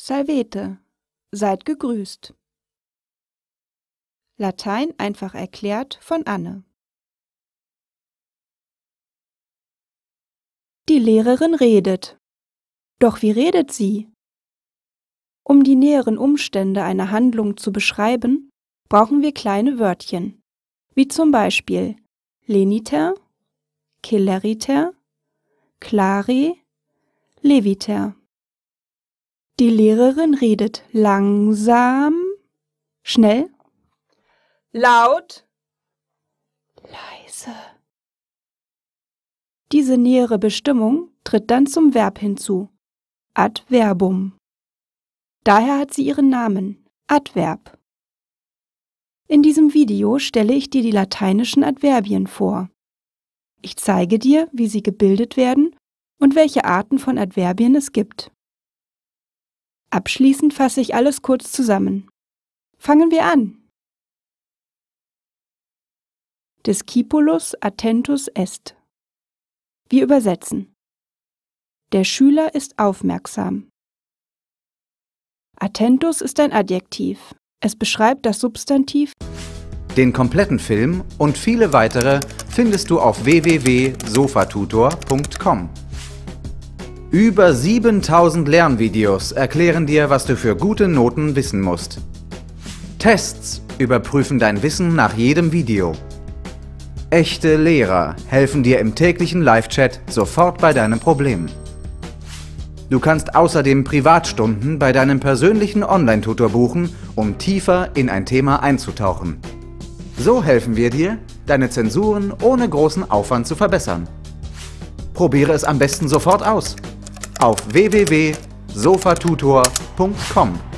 Salvete. Seid gegrüßt. Latein einfach erklärt von Anne. Die Lehrerin redet. Doch wie redet sie? Um die näheren Umstände einer Handlung zu beschreiben, brauchen wir kleine Wörtchen, wie zum Beispiel leniter, celeriter, clare, leviter. Die Lehrerin redet langsam, schnell, laut, leise. Diese nähere Bestimmung tritt dann zum Verb hinzu, Adverbum. Daher hat sie ihren Namen, Adverb. In diesem Video stelle ich dir die lateinischen Adverbien vor. Ich zeige dir, wie sie gebildet werden und welche Arten von Adverbien es gibt. Abschließend fasse ich alles kurz zusammen. Fangen wir an. Discipulus attentus est. Wir übersetzen. Der Schüler ist aufmerksam. Attentus ist ein Adjektiv. Es beschreibt das Substantiv. Den kompletten Film und viele weitere findest du auf www.sofatutor.com. Über 7000 Lernvideos erklären dir, was du für gute Noten wissen musst. Tests überprüfen dein Wissen nach jedem Video. Echte Lehrer helfen dir im täglichen Live-Chat sofort bei deinem Problem. Du kannst außerdem Privatstunden bei deinem persönlichen Online-Tutor buchen, um tiefer in ein Thema einzutauchen. So helfen wir dir, deine Zensuren ohne großen Aufwand zu verbessern. Probiere es am besten sofort aus. Auf www.sofatutor.com